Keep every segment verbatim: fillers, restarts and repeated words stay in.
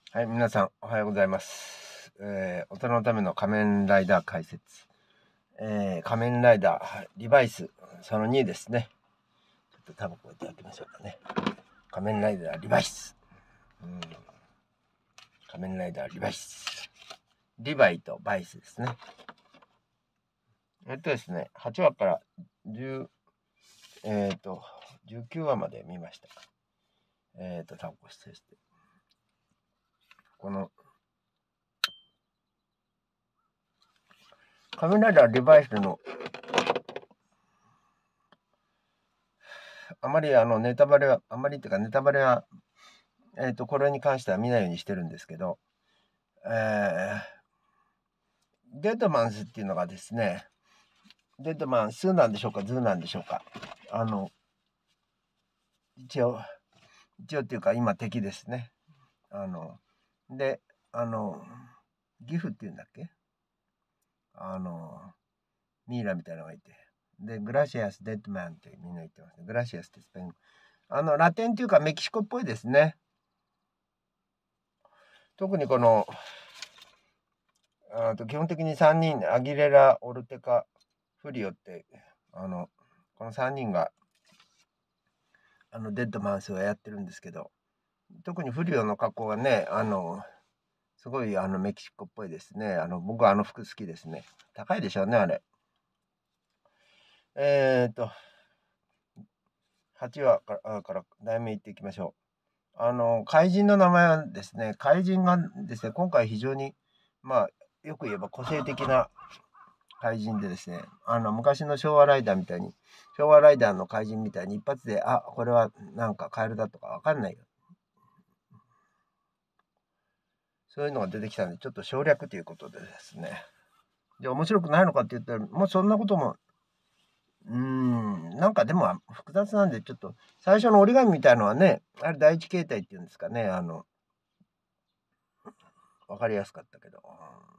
はい、皆さん、おはようございます。えー、大人のための仮面ライダー解説。えー、仮面ライダー、リバイス、そのにですね。ちょっとタバコいただきましょうかね。仮面ライダー、リバイス。うん、仮面ライダー、リバイス。リバイとバイスですね。えっとですね、はちわからじゅう、えっ、ー、と、じゅうきゅうわまで見ました。えっ、ー、と、タバコ失礼して。この、仮面ライダー、リバイスの、あまりあのネタバレは、あまりっていうかネタバレは、えっ、ー、と、これに関しては見ないようにしてるんですけど、えー、デッドマンスっていうのがですね、デッドマンスなんでしょうか、ズーなんでしょうか。あの、一応、一応っていうか今敵ですね。あの、で、あの、ギフっていうんだっけ、あの、ミイラみたいなのがいて。で、グラシアス・デッドマンってみんな言ってますね。グラシアスってスペイン。あの、ラテンっていうかメキシコっぽいですね。特にこの、あと基本的にさんにん、アギレラ、オルテカ、フリオって、あの、このさんにんが、あの、デッドマンスをやってるんですけど、特にフリオの格好がね、あの、すごいあのメキシコっぽいですね。あの、僕はあの服好きですね。高いでしょうね、あれ。えー、っと、はちわからから題名言っていきましょう。あの、怪人の名前はですね、怪人がですね、今回非常に、まあ、よく言えば個性的な怪人でですね、あの、昔の昭和ライダーみたいに、昭和ライダーの怪人みたいに一発で、あ、これはなんかカエルだとかわかんないよ。そういうのが出てきたんで、ちょっと省略ということでですね。で、面白くないのかって言ったら、もうそんなことも、うーん、なんかでも複雑なんで、ちょっと、最初の折り紙みたいのはね、あれ第一形態っていうんですかね、あの、わかりやすかったけど。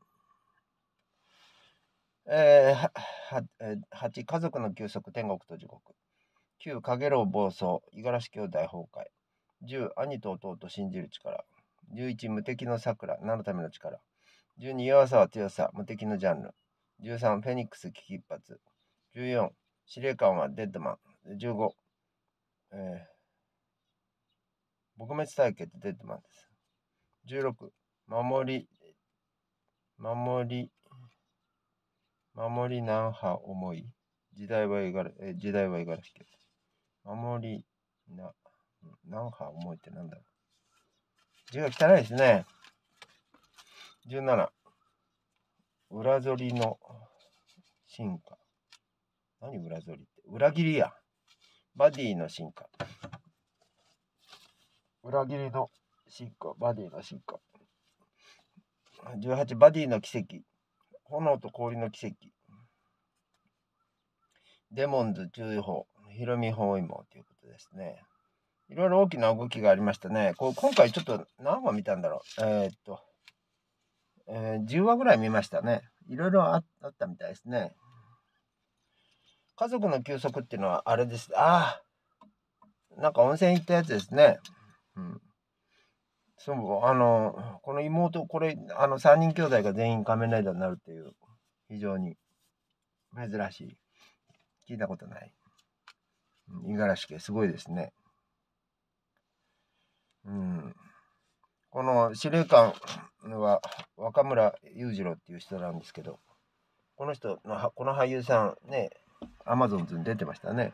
えー、は、は、えー、はち、家族の休息、天国と地獄。きゅう、かげろう暴走、五十嵐兄弟崩壊。じゅう、兄と弟を信じる力。じゅういち、無敵の桜、何のための力。じゅうに、弱さは強さ、無敵のジャンル。じゅうさん、フェニックス危機一髪。じゅうよん、司令官はデッドマン。じゅうご、えー、撲滅対決デッドマンです。じゅうろく、守り、守り、守り何波重い。時代は五十嵐、え時代は五十嵐家。守りな、何波重いってなんだろう。字が汚いですね。じゅうなな、裏反りの進化。何裏反りって。裏切りや。バディの進化。裏切りの進化。バディの進化。じゅうはち、バディの奇跡。炎と氷の奇跡。デモンズ注意報。ヒロミ包囲網ということですね。いろいろ大きな動きがありましたね。こう今回ちょっと何話見たんだろう。えー、っと、えー、じゅうわぐらい見ましたね。いろいろあったみたいですね。家族の休息っていうのはあれです。ああ、なんか温泉行ったやつですね。うん。そう、あの、この妹、これ、あの、さんにん兄弟が全員仮面ライダーになるっていう、非常に珍しい。聞いたことない。五十嵐家、すごいですね。うん。この司令官は若村裕次郎っていう人なんですけど、この人の、この俳優さんね、アマゾンズに出てましたね。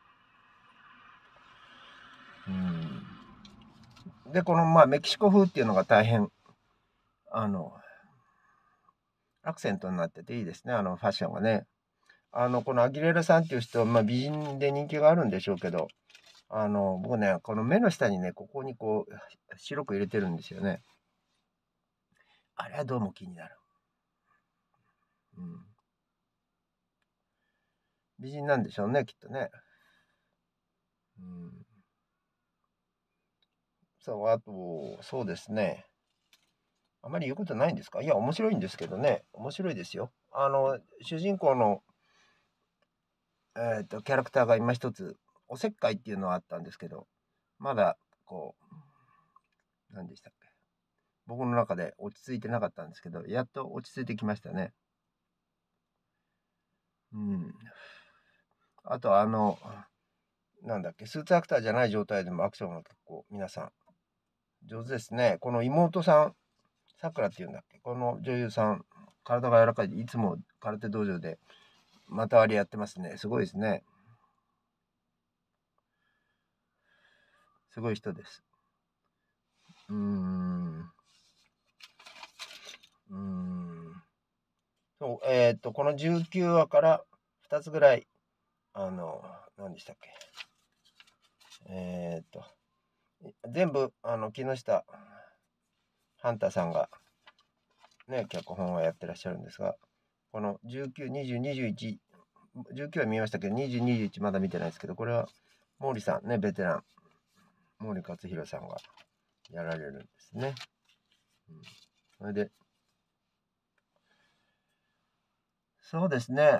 うん。で、この、まあ、メキシコ風っていうのが大変、あの、アクセントになってていいですね、あのファッションがね。あの、このアギレラさんっていう人は、まあ、美人で人気があるんでしょうけど、あの、僕ね、この目の下にね、ここにこう、白く入れてるんですよね。あれはどうも気になる。うん。美人なんでしょうね、きっとね。うん。そう、あと、そうですね。あまり言うことないんですか？いや、面白いんですけどね。面白いですよ。あの、主人公の、えっと、キャラクターが今一つ、おせっかいっていうのはあったんですけど、まだ、こう、何でしたっけ。 僕の中で落ち着いてなかったんですけど、やっと落ち着いてきましたね。うん。あとあの、なんだっけ、スーツアクターじゃない状態でもアクションが結構皆さん上手ですね。この妹さん、さくらっていうんだっけ、この女優さん、体が柔らかい、いつも空手道場で股割りやってますね。すごいですね。すごい人です。うーん。うーん。そう、えっと、このじゅうきゅうわからふたつぐらい、あの、何でしたっけ。えっと、全部、あの、木下ハンターさんが、ね、脚本をやってらっしゃるんですが、このじゅうきゅう、にじゅう、にじゅういち、じゅうきゅうは見ましたけど、にじゅう、にじゅういちまだ見てないですけど、これは毛利さんね、ベテラン、毛利克弘さんがやられるんですね。うん、それで、そうですね、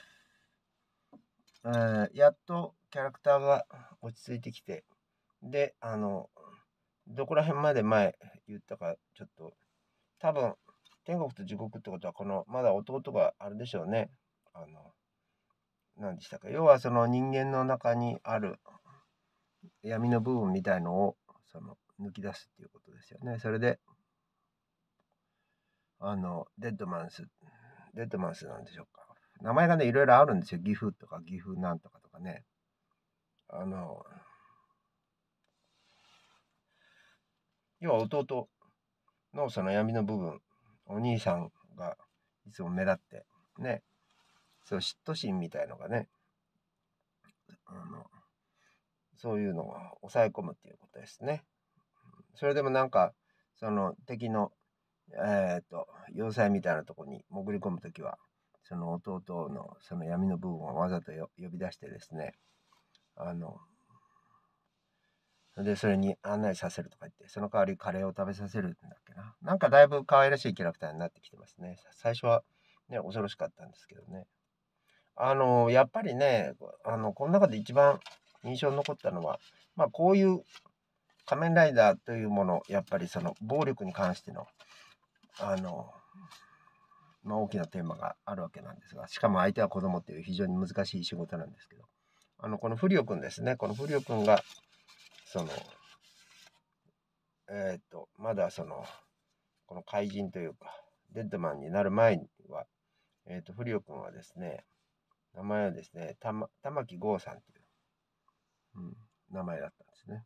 えー、やっとキャラクターが落ち着いてきて、で、あの、どこら辺まで前言ったか、ちょっと、多分、天国と地獄ってことは、この、まだ弟があれでしょうね。あの、何でしたか。要はその人間の中にある闇の部分みたいのを、その、抜き出すっていうことですよね。それで、あの、デッドマンス、デッドマンスなんでしょうか。名前がね、いろいろあるんですよ。岐阜とか岐阜なんとかとかね。あの、要は弟のその闇の部分、お兄さんがいつも目立って、ね、そう嫉妬心みたいのがね、あの、そういうのを抑え込むっていうことですね。それでもなんか、その敵の、えっと、要塞みたいなところに潜り込むときは、その弟のその闇の部分をわざと呼び出してですね、あの、で、それに案内させるとか言って、その代わりカレーを食べさせるんだっけな。なんかだいぶ可愛らしいキャラクターになってきてますね。最初はね、恐ろしかったんですけどね。あの、やっぱりね、あの、この中で一番印象に残ったのは、まあ、こういう仮面ライダーというもの、やっぱりその暴力に関しての、あの、まあ、大きなテーマがあるわけなんですが、しかも相手は子供っていう非常に難しい仕事なんですけど、あの、このフリオくんですね、このフリオくんが、その、えーっと、まだその、この怪人というか、デッドマンになる前には、えーっと、フリオくんはですね、名前はですね、たま、玉木剛さんという、うん、名前だったんですね。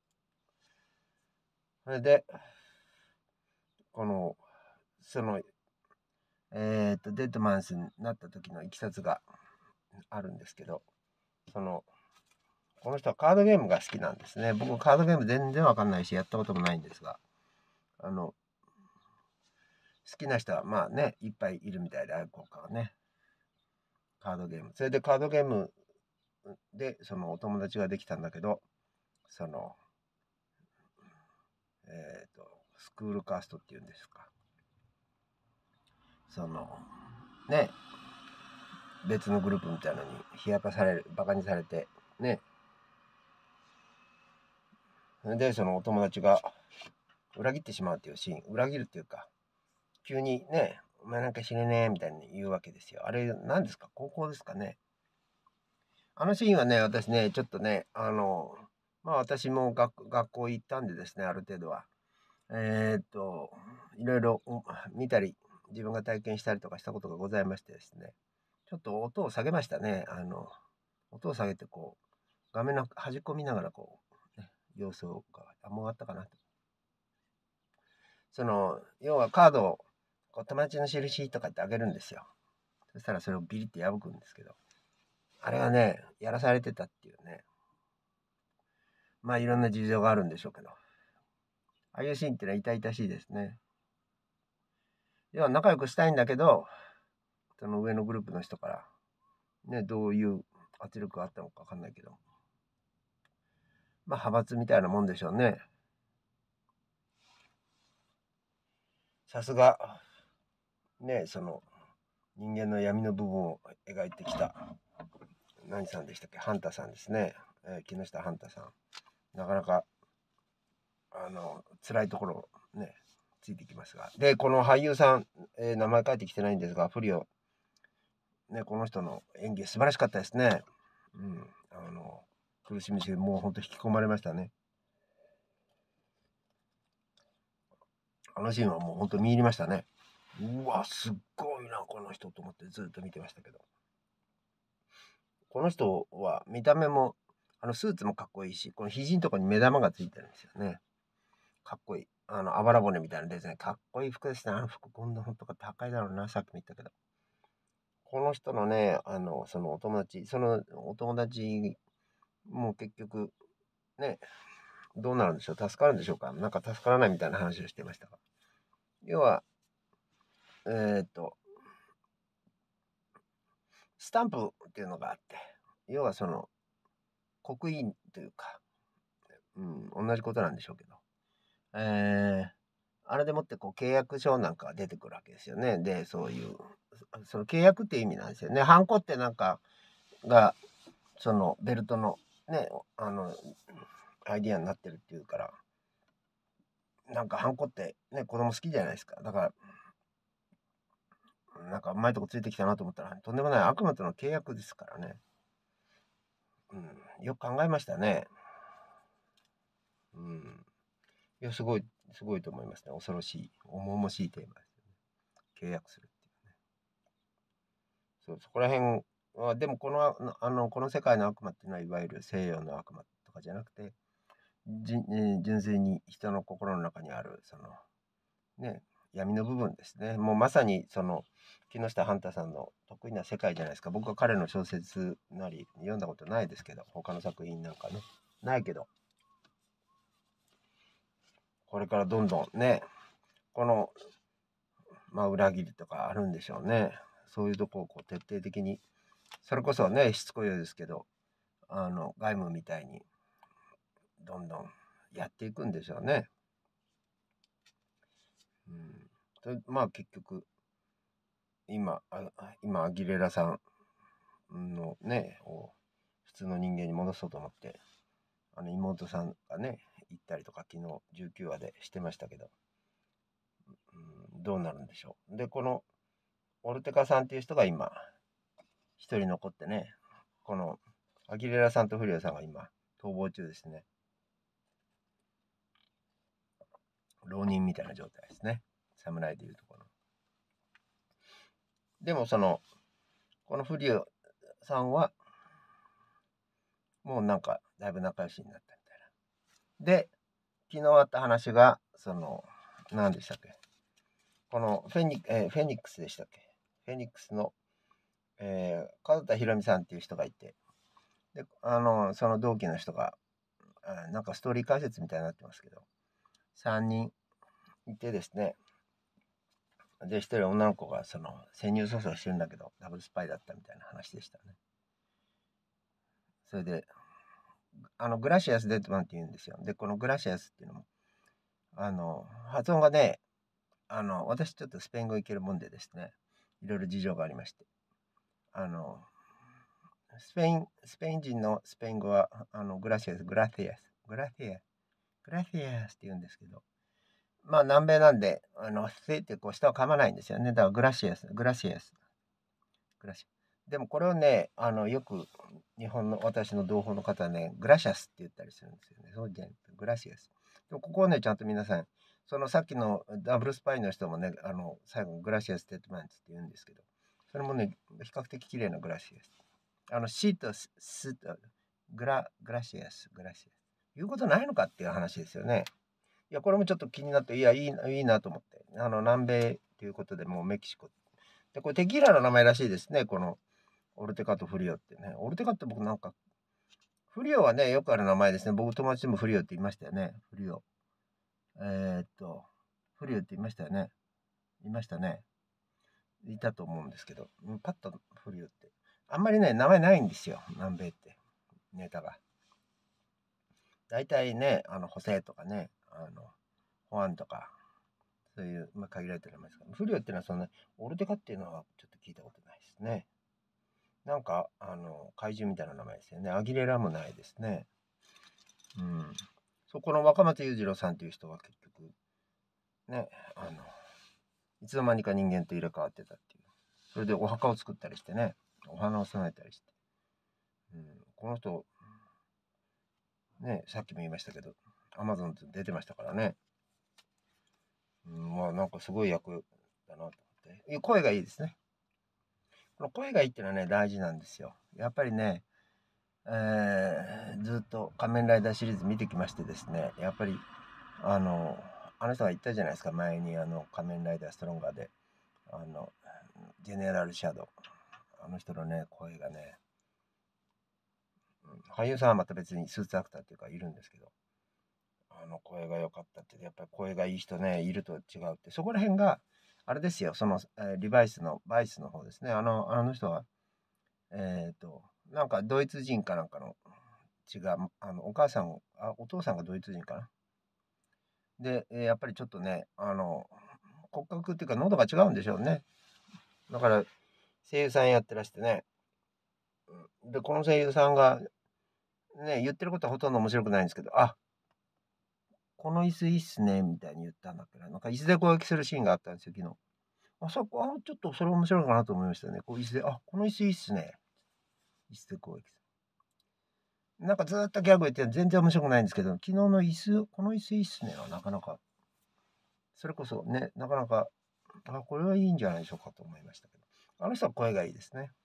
それで、この、その、えっと、デッドマンスになった時のいきさつがあるんですけど、その、この人はカードゲームが好きなんですね。僕、カードゲーム全然わかんないし、やったこともないんですが、あの、好きな人はまあね、いっぱいいるみたいで、愛好家はね、カードゲーム。それでカードゲームで、そのお友達ができたんだけど、その、えっと、スクールカーストっていうんですか。その、ね、別のグループみたいなのに冷やかされる、バカにされて、ね。で、そのお友達が裏切ってしまうっていうシーン、裏切るっていうか、急にね、お前なんか死ねねえみたいに言うわけですよ。あれ、何ですか、高校ですかね。あのシーンはね、私ね、ちょっとね、あの、まあ私も学学校行ったんでですね、ある程度は。えーっと、いろいろお見たり、自分が体験したりとかしたことがございましてですね、ちょっと音を下げましたね。あの、音を下げてこう、画面の端っこ見ながらこう、ね、様子が、あ、もう終わったかなと。その、要はカードをこう友達の印とかってあげるんですよ。そしたらそれをビリって破くんですけど、あれはね、やらされてたっていうね。まあいろんな事情があるんでしょうけど。ああいうシーンってのは痛々しいですね。要は仲良くしたいんだけど、その上のグループの人から、ね、どういう圧力があったのかわかんないけど。まあ派閥みたいなもんでしょうね。さすが、ね、その人間の闇の部分を描いてきた、何さんでしたっけ、ハンタさんですね。えー、木下ハンタさん。なかなか、あの、辛いところをね、 ついてきますが。で、この俳優さん、えー名前書いてきてないんですが、フリオ、ね、この人の演技素晴らしかったですね。うん。あの、苦しみし、もうほんと引き込まれましたね。あのシーンはもうほんと見入りましたね。うわ、すっごいな、この人と思ってずっと見てましたけど。この人は見た目も、あのスーツもかっこいいし、この肘のとこに目玉がついてるんですよね。かっこいい。あの、あばら骨みたいなデザイン。かっこいい服ですね。あの服、今度ほんと高いだろうな。さっきも言ったけど。この人のね、あの、そのお友達、そのお友達も結局、ね、どうなるんでしょう。助かるんでしょうか。なんか助からないみたいな話をしてましたが。要は、えーっと、スタンプっていうのがあって、要はその、刻印というか、うん、同じことなんでしょうけど、えー、あれでもってこう契約書なんかが出てくるわけですよね。で、そういう、その契約って意味なんですよね。ハンコってなんかが、そのベルトのね、あの、アイディアになってるっていうから、なんかハンコってね、子供好きじゃないですか。だから、なんかうまいとこついてきたなと思ったら、とんでもない悪魔との契約ですからね。うん、よく考えましたね。うん。いや、すごい、すごいと思いますね。恐ろしい、重々しいテーマですよね。契約するっていうね。そう、そこら辺は、でもこの、ああの、この世界の悪魔っていうのは、いわゆる西洋の悪魔とかじゃなくて、じ、えー純粋に人の心の中にある、その、ね、闇の部分ですね。もうまさに、その、木下半太さんの得意な世界じゃないですか。僕は彼の小説なり読んだことないですけど、他の作品なんかね、ないけど、これからどんどんね、この、まあ、裏切りとかあるんでしょうね。そういうとこをこう徹底的に、それこそね、しつこいようですけど、あの、外務みたいに、どんどんやっていくんでしょうね。うん。とまあ、結局、今、あ今、アギレラさんのね、を普通の人間に戻そうと思って、あの、妹さんがね、行ったりとか、昨日じゅうきゅうわでしてましたけど、うん、どうなるんでしょう。で、この、オルテカさんっていう人が今、一人残ってね、この、アギレラさんとフリオさんが今、逃亡中ですね。浪人みたいな状態ですね。侍でいうところの。でもその、このフリオさんは、もうなんか、だいぶ仲良しになったみたいな。で、昨日あった話が、その、何でしたっけ。このフェニ、えーフェニックスでしたっけ。フェニックスの、えー、門田博美さんっていう人がいて、で、あの、その同期の人が、あなんかストーリー解説みたいになってますけど、さんにんいてですね、で、一人女の子がその潜入捜査をしてるんだけど、ダブルスパイだったみたいな話でしたね。それで、あの、グラシアス・デッドマンって言うんですよ。で、このグラシアスっていうのも、あの、発音がね、あの、私ちょっとスペイン語いけるもんでですね、いろいろ事情がありまして、あの、スペイン、スペイン人のスペイン語は、あの、グラシアス、グラティアス、グラティアス、グラティアスって言うんですけど、まあ、南米なんで、あの、スってこう下を噛まないんですよね。だからグラシアス、グラシアス、グラシアス。でもこれをね、あの、よく日本の私の同胞の方はね、グラシアスって言ったりするんですよね。そうじゃなくて、グラシアス。でもここをね、ちゃんと皆さん、そのさっきのダブルスパイの人もね、あの、最後にグラシアス・テッドマンツって言うんですけど、それもね、比較的綺麗なグラシアス。あの、シとススとグラ、グラシアス、グラシアス。言うことないのかっていう話ですよね。いや、これもちょっと気になって、いや、いいな、いいなと思って。あの、南米ということで、もうメキシコ。で、これテキーラの名前らしいですね、このオルテカとフリオってね。オルテカって僕なんか、フリオはね、よくある名前ですね。僕友達でもフリオって言いましたよね。フリオ。えー、っと、フリオって言いましたよね。言いましたね。いたと思うんですけど、パッとフリオって。あんまりね、名前ないんですよ、南米って。ネタが。大体ね、あの、ホセとかね、あの、ホアンとか、そういう、まあ、限られてる名前ですから、フリオっていうのはそんな、オルテカっていうのはちょっと聞いたことないですね。なんか、あの、怪獣みたいな名前ですよね。アギレラもないですね。うん。そこの若松裕次郎さんっていう人は結局、 ね、あの、いつの間にか人間と入れ替わってたっていう。それでお墓を作ったりしてね、お花を供えたりして。うん、この人、ね、さっきも言いましたけど、アマゾン出てましたからね。うん、まあなんかすごい役だなと思って。声がいいですね。この声がいいっていうのはね、大事なんですよ。やっぱりね、えー、ずっと仮面ライダーシリーズ見てきましてですね、やっぱり、あの、あの人が言ったじゃないですか、前にあの仮面ライダーストロンガーで、あの、ジェネラルシャドウ。あの人のね、声がね、うん、俳優さんはまた別にスーツアクターっていうかいるんですけど、あの声が良かったって、やっぱり声がいい人ね、いると違うって、そこら辺が、あれですよ、その、えーリバイスの、バイスの方ですね、あの、あの人は、えっと、なんかドイツ人かなんかの違う、あの、お母さん、あ、お父さんがドイツ人かな。で、えーやっぱりちょっとね、あの、骨格っていうか喉が違うんでしょうね。だから、声優さんやってらしてね。うんで、この声優さんが、ね、言ってることはほとんど面白くないんですけど、あ、この椅子いいっすね、みたいに言ったんだっけど、なんか椅子で攻撃するシーンがあったんですよ、昨日。あ、そこ、あ、ちょっとそれ面白いかなと思いましたね。こう椅子で、あ、この椅子いいっすね。椅子で攻撃する。なんかずーっとギャグ言って全然面白くないんですけど、昨日の椅子、この椅子いいっすねはなかなか、それこそね、なかなか、あ、これはいいんじゃないでしょうかと思いましたけど。あの人は声がいいですね。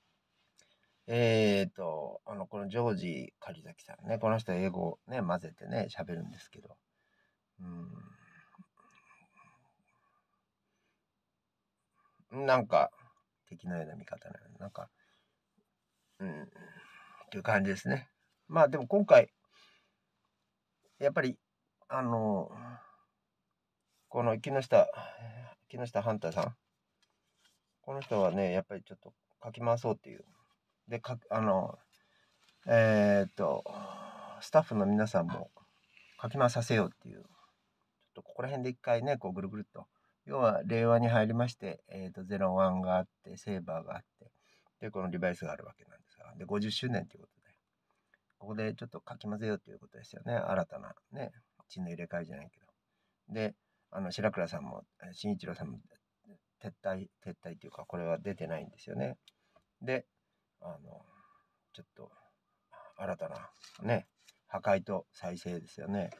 えーと、あの、このジョージ・カリザキさんね、この人は英語をね、混ぜてね、喋るんですけど、うん、なんか、敵のような見方なの、なんか、うん、っていう感じですね。まあでも今回、やっぱり、あの、この木下、木下ハンターさん、この人はね、やっぱりちょっとかき回そうっていう。で、か、あの、えーっと、スタッフの皆さんもかき回させようっていう、ちょっとここら辺で一回ね、こうぐるぐるっと、要は令和に入りまして、えーっと、ゼロワンがあって、セーバーがあって、で、このリバイスがあるわけなんですが、で、ごじゅっしゅうねんということで、ここでちょっとかき混ぜようということですよね。新たなね、血の入れ替えじゃないけど。で、あの、白倉さんも、新一郎さんも、撤退、撤退っていうか、これは出てないんですよね。で、あの、ちょっと、新たな、ね、破壊と再生ですよね。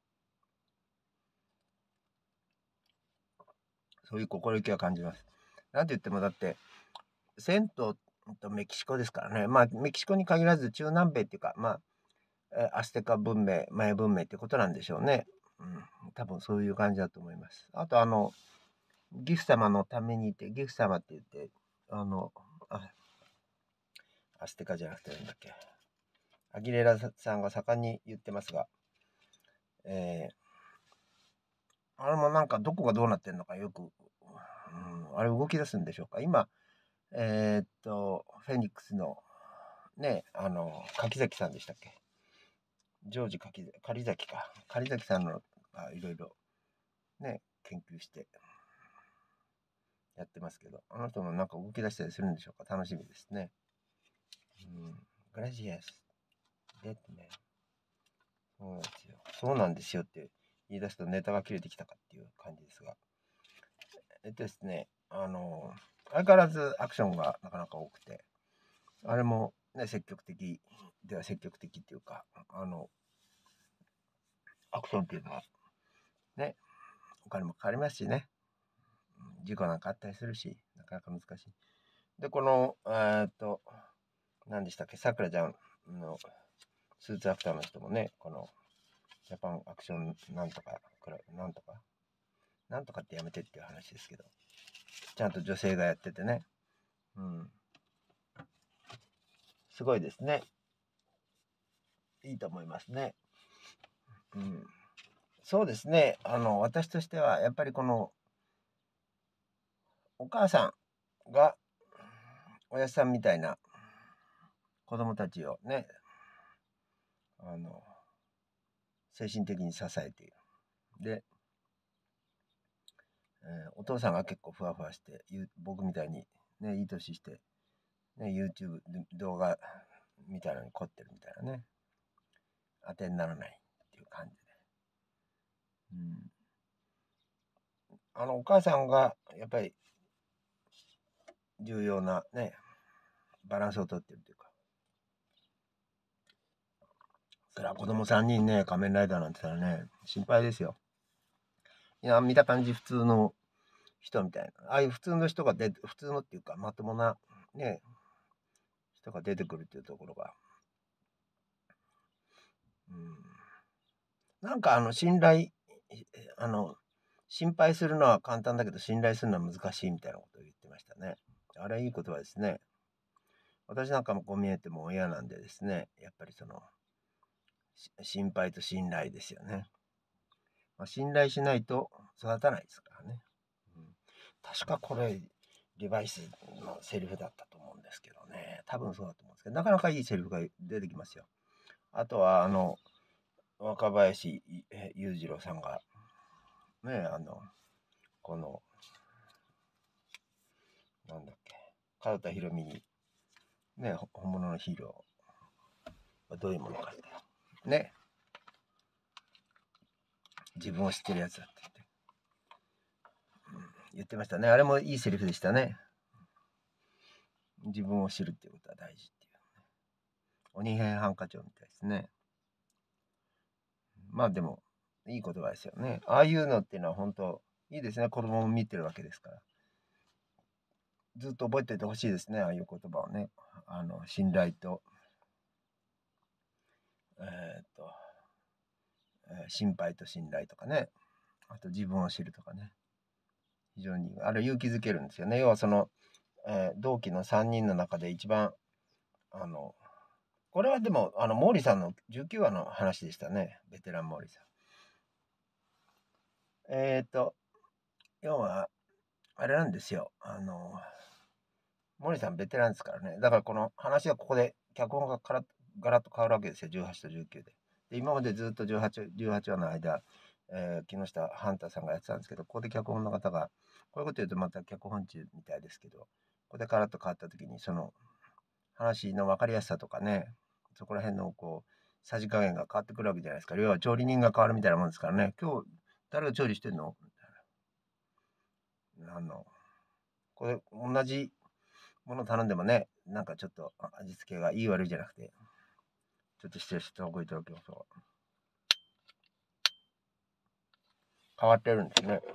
そういう心意気は感じます。なんて言っても、だって、銭湯とメキシコですからね。まあ、メキシコに限らず、中南米っていうか、まあ、アステカ文明、マヤ文明ってことなんでしょうね。うん、多分そういう感じだと思います。あと、あの、ギフ様のためにって、ギフ様って言って、あの、あ、アステカじゃなくてなんだっけ。アギレラさんが盛んに言ってますが、えー、あれもなんかどこがどうなってんのかよく、うん、あれ動き出すんでしょうか。今、えー、っと、フェニックスの、ね、あの、柿崎さんでしたっけ。ジョージ柿狩崎か。狩崎さんのがいろいろね、研究してやってますけど、あの人もなんか動き出したりするんでしょうか。楽しみですね。うん。グラシアス。デッドね。そうなんですよ。そうなんですよって言い出すとネタが切れてきたかっていう感じですが。えっとですね、あの、相変わらずアクションがなかなか多くて、あれもね、積極的では積極的っていうか、あの、アクションっていうのはね、お金もかかりますしね、事故なんかあったりするし、なかなか難しい。で、この、えーっと、何でしたっけ、さくらちゃんのスーツアクターの人もね、このジャパンアクションなんとか、なんとか、なんとかってやめてっていう話ですけど、ちゃんと女性がやっててね、うん、すごいですね。いいと思いますね。うん、そうですね。あの、私としては、やっぱりこの、お母さんが、おやさんみたいな子供たちをね、あの、精神的に支えている。で、えーお父さんが結構ふわふわして、僕みたいにね、いい年して、ね、YouTube 動画みたいなのに凝ってるみたいなね、当てにならないっていう感じで。うん、 あのお母さんがやっぱり重要なねバランスをとってるというか、それは子供さんにんね仮面ライダーなんて言ったらね心配ですよ。いや見た感じ普通の人みたいな、ああいう普通の人が出て、普通のっていうかまともなね人が出てくるっていうところが、うん、なんかあの信頼、あの心配するのは簡単だけど信頼するのは難しいみたいなことを言ってましたね。あれはいい言葉ですね。私なんかもこう見えても親なんでですね、やっぱりその心配と信頼ですよね。まあ、信頼しないと育たないですからね。うん、確かこれリバイスのセリフだったと思うんですけどね、多分そうだと思うんですけど、なかなかいいセリフが出てきますよ。あとはあの若林裕次郎さんがね、あのこのなんだっけ、門田博美にね、本物のヒーローはどういうものかってね、自分を知ってるやつだって言って、うん、言ってましたね。あれもいいセリフでしたね。自分を知るっていうことは大事っていう、ね、鬼平犯科帳みたいですね。まあでもいい言葉ですよね。ああいうのっていうのは本当いいですね。子供も見てるわけですから、ずっと覚えておいてほしいですね。ああいう言葉をね、あの信頼とえー、っと、えー、心配と信頼とかね、あと自分を知るとかね、非常にあれ勇気づけるんですよね。要はその、えー、同期のさんにんの中で一番あのこれはでもあの毛利さんのじゅうきゅうわの話でしたね。ベテラン毛利さん。えっ、ー、と要はあれなんですよ。あの毛利さんベテランですからね。だからこの話はここで脚本がからガラッと変わるわけですよ。じゅうはちとじゅうきゅうで。で今までずっとじゅうはち、じゅうはちわの間、えー、木下ハンターさんがやってたんですけど、ここで脚本の方がこういうこと言うとまた脚本中みたいですけど、ここでガラッと変わった時にその話の分かりやすさとかね、そこら辺のこうさじ加減が変わってくるわけじゃないですか。要は調理人が変わるみたいなもんですからね。今日誰が調理してんのみたいな。あのこれ同じもの頼んでもね、なんかちょっと味付けがいい悪いじゃなくて、ちょっと失礼しておいておきましょう。変わってるんですね。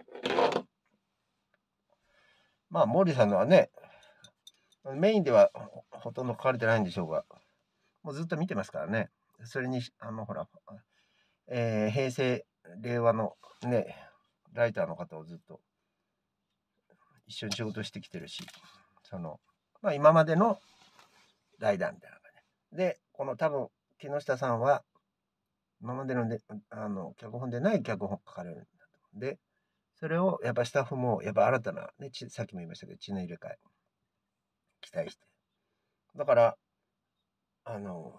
まあ、毛利さんのはね、メインではほとんど書かれてないんでしょうが、もうずっと見てますからね。それに、あの、ほら、えー、平成、令和のね、ライターの方をずっと一緒に仕事してきてるし、その、まあ今までのライダーみたいな感じで、この多分、木下さんは、今までので、あの、脚本でない脚本を書かれるんだと。で、それをやっぱスタッフも、やっぱ新たな、ね、さっきも言いましたけど、血の入れ替え、期待して。だから、あの、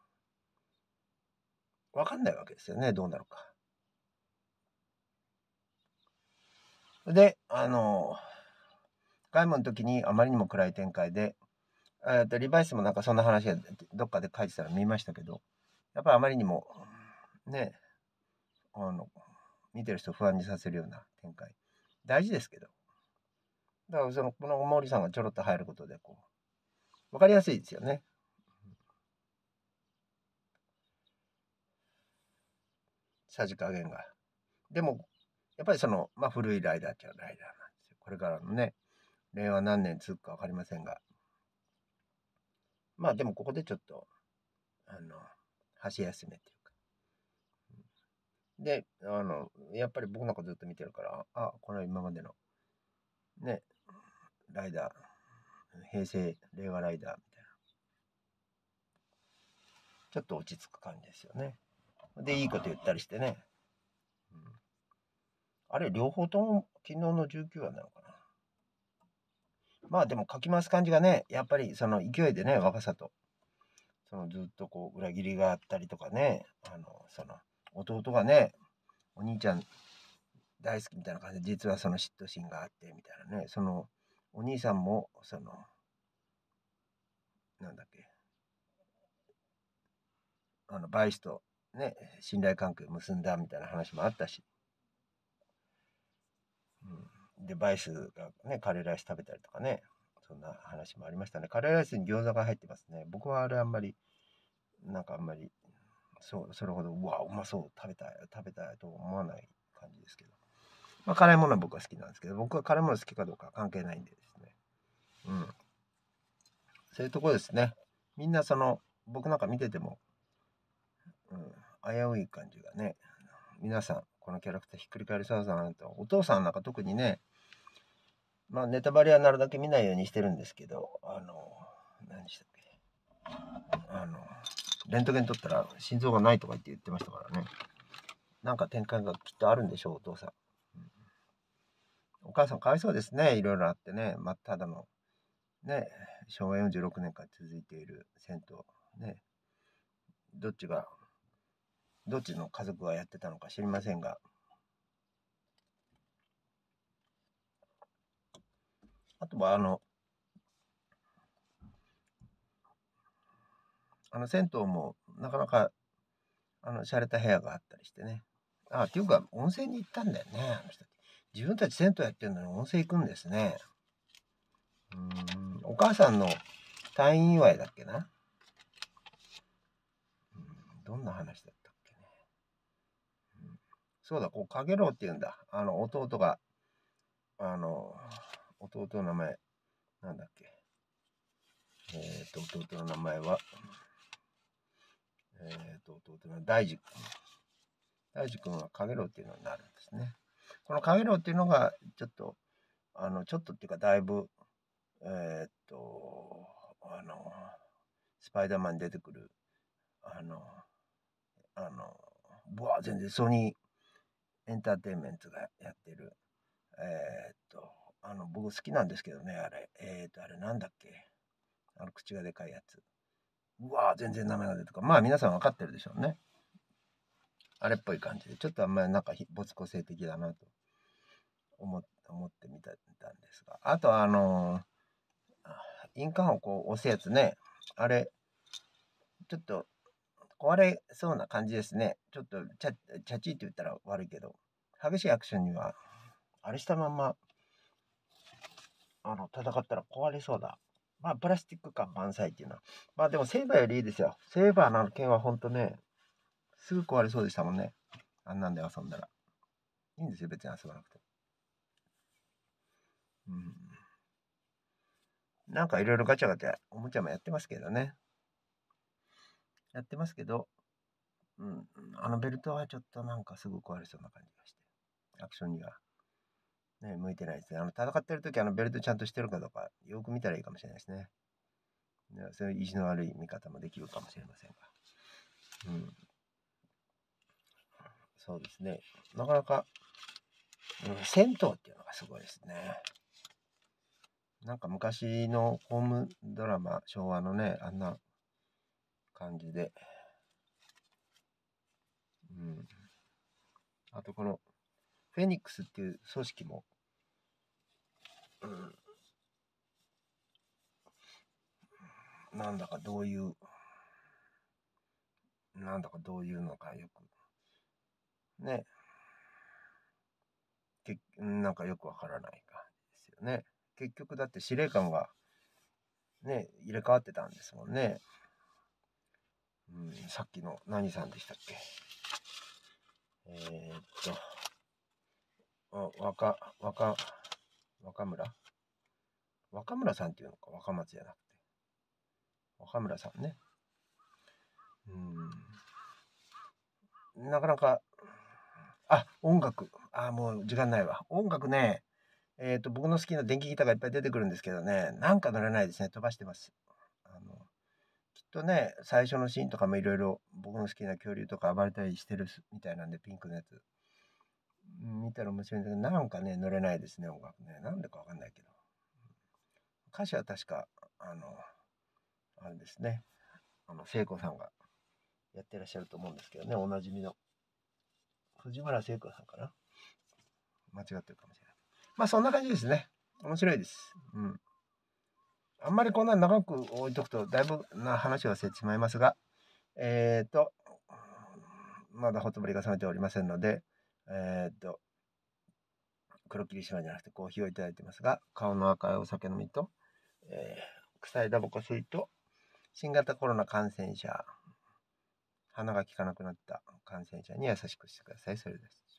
わかんないわけですよね、どうなるか。で、あの、ガイモの時にあまりにも暗い展開で、えー、とリバイスもなんかそんな話がどっかで書いてたら見ましたけど、やっぱりあまりにもね、あの見てる人不安にさせるような展開大事ですけど、だからそのこの毛利さんがちょろっと入ることでこう分かりやすいですよね。さじ加減が。でもやっぱりその、まあ、古いライダーっちゃライダーなんですよ。これからのね、令和何年続くか分かりませんが、まあでもここでちょっとあの箸休めっていうか、であのやっぱり僕なんかずっと見てるから、あ、これ今までのねライダー、平成令和ライダーみたいな、ちょっと落ち着く感じですよね。でいいこと言ったりしてね、うん、あれ両方とも昨日のじゅうきゅうわなのかな。まあでもかき回す感じがね、やっぱりその勢いでね、若さとそのずっとこう裏切りがあったりとかね、あのその弟がね、お兄ちゃん大好きみたいな感じで、実はその嫉妬心があってみたいなね、そのお兄さんもそのなんだっけ、あのバイスとね信頼関係を結んだみたいな話もあったし、 うん、で、バイスがね、カレーライス食べたりとかね、そんな話もありましたね。カレーライスに餃子が入ってますね。僕はあれあんまり、なんかあんまり、そう、それほど、うわ、うまそう、食べたい、食べたいと思わない感じですけど。まあ、辛いものは僕は好きなんですけど、僕は辛いもの好きかどうかは関係ないんでですね。うん。そういうところですね。みんなその、僕なんか見てても、うん、危うい感じがね、皆さん、このキャラクターひっくり返りそうだなと、お父さんなんか特にね、まあネタバレはなるだけ見ないようにしてるんですけど、あの、何でしたっけ、あの、レントゲン取ったら心臓がないとか言って言ってましたからね。なんか展開がきっとあるんでしょう、お父さん。うん、お母さんかわいそうですね、いろいろあってね。まあ、ただの、ね、しょうわよんじゅうろくねんから続いている銭湯。ね、どっちが、どっちの家族がやってたのか知りませんが、あとはあの、あの銭湯もなかなか、あの、洒落た部屋があったりしてね。あ、っていうか、温泉に行ったんだよね、あの人たち。自分たち銭湯やってるのに温泉行くんですね。うーん、お母さんの退院祝いだっけな。うん、どんな話だったっけね。うん、そうだ、こう、かげろうって言うんだ。あの、弟が、あの、弟の名前、なんだっけ。えっ、ー、と、弟の名前は、えっ、ー、と、弟の大二君。大二君はかげろうっていうのになるんですね。このかげろうっていうのが、ちょっと、あの、ちょっとっていうか、だいぶ、えっ、ー、と、あの、スパイダーマンに出てくる、あの、あの、ぶわ、全然ソニーエンターテインメントがやってる、えっ、ー、と、あの、僕好きなんですけどね、あれ、えっ、ー、と、あれなんだっけ、あの、口がでかいやつ。うわ、全然名前が出てこない。まあ、皆さん分かってるでしょうね。あれっぽい感じで、ちょっとあんまりなんか没個性的だなと思って、思ってみたんですが。あとは、あのー、印鑑をこう押すやつね。あれ、ちょっと壊れそうな感じですね。ちょっとチャチャチーって言ったら悪いけど、激しいアクションには、あれしたまんま、あの、戦ったら壊れそうだ。まあ、プラスチック感満載っていうのは。まあ、でもセーバーよりいいですよ。セーバーの件はほんとね、すぐ壊れそうでしたもんね。あんなんで遊んだら。いいんですよ、別に遊ばなくて。うん。なんかいろいろガチャガチャ、おもちゃもやってますけどね。やってますけど、うん、あのベルトはちょっとなんかすぐ壊れそうな感じがして、アクションには、ね、向いてないですね。あの戦ってる時あのベルトちゃんとしてるかどうか、よく見たらいいかもしれないですね。そういう意地の悪い見方もできるかもしれませんが。うん。そうですね。なかなか、うん、銭湯っていうのがすごいですね。なんか昔のホームドラマ、昭和のね、あんな感じで。うん。あとこの、フェニックスっていう組織も、うん、なんだかどういう、なんだかどういうのかよく、ね、けなんかよくわからない感じですよね。結局だって司令官がね、入れ替わってたんですもんね。うん、さっきの何さんでしたっけ。えー、っと、あ、若、若、若村若村さんっていうのか、若松じゃなくて。若村さんね。うん。なかなか、あ、音楽。あ、もう時間ないわ。音楽ね、えっ、と、僕の好きな電気ギターがいっぱい出てくるんですけどね、なんか乗れないですね。飛ばしてます。あの、きっとね、最初のシーンとかもいろいろ僕の好きな恐竜とか暴れたりしてるみたいなんで、ピンクのやつ。見たら面白いんだけど、なんかね、乗れないですね、音楽ね。なんでかわかんないけど。歌詞は確か、あの、あれですね、あの、聖子さんがやってらっしゃると思うんですけどね、おなじみの。藤村聖子さんかな、間違ってるかもしれない。まあ、そんな感じですね。面白いです。うん。あんまりこんな長く置いとくと、だいぶな話を忘れてしまいますが、えっ、ー、と、まだほとぼりが冷めておりませんので、えっ、ー、と、 黒霧島じゃなくてコーヒーをいただいてますが、顔の赤いお酒飲みと、えー、臭いタバコ吸いと、新型コロナ感染者、鼻が効かなくなった感染者に優しくしてください。それです。